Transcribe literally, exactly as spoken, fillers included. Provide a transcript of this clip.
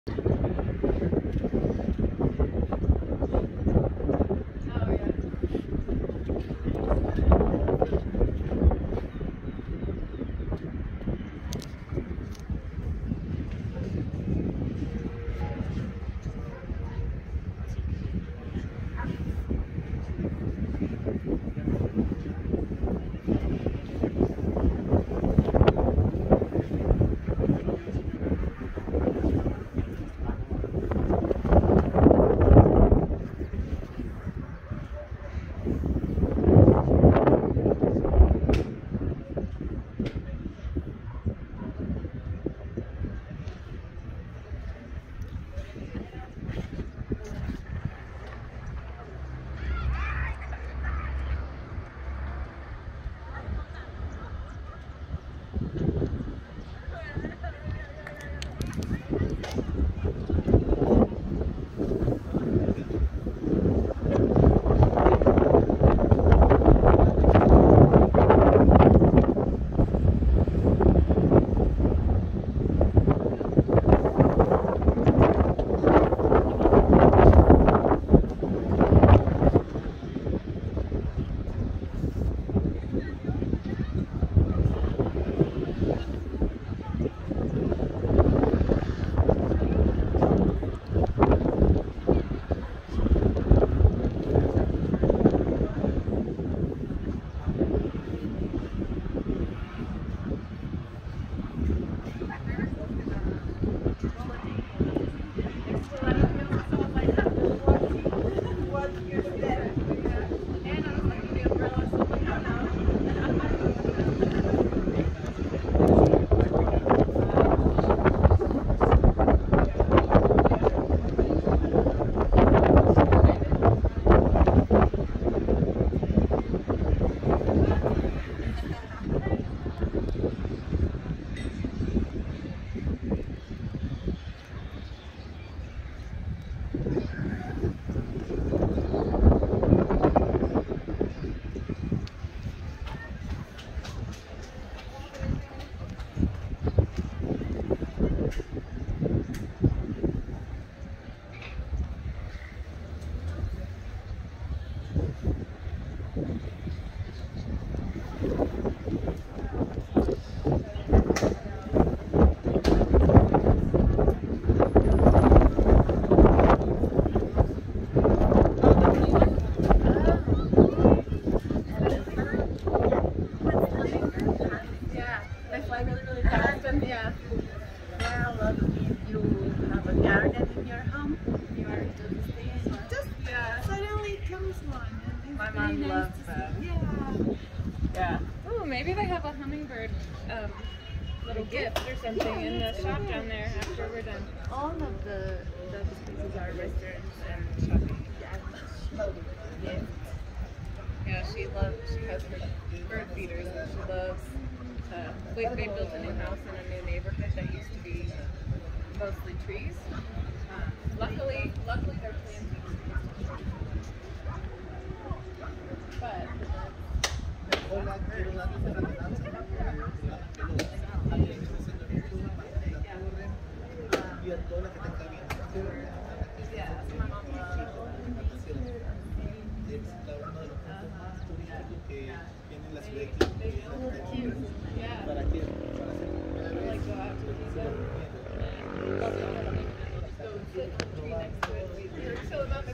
Maybe they have a hummingbird um, little gift or something in the shop down there after we're done. All of the those places are restaurants and shopping. Yeah. Yeah, she loves, she has her bird feeders and she loves to, we, they built a new house in a new neighborhood that used to be mostly trees. Um, luckily, luckily they're planting trees. But so